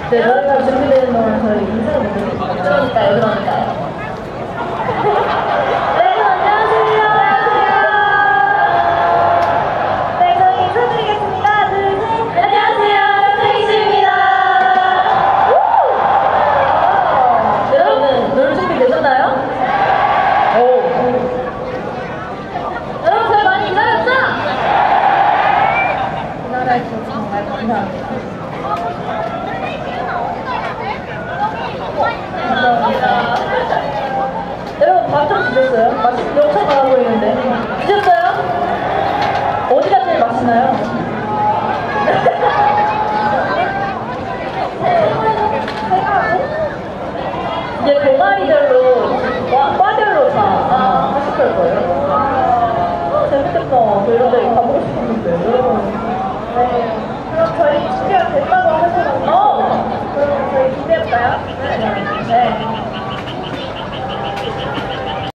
네, 노래가 준비되는 동안 저희 인사를 못 드릴게요. 그러니까요. 네, 안녕하세요. 네, 저희 인사드리겠습니다. 둘, 셋. 안녕하세요. 트위스입니다. 여러분, 노래 준비되셨나요? 여러분, 저희 많이 기다렸죠? 기다려주셔서 정말 감사합니다. 감사합니다. 여러분 밥 좀 드셨어요? 엄청 많아 보이는데 드셨어요? 어디가 제일 맛있나요? 이제 동아리별로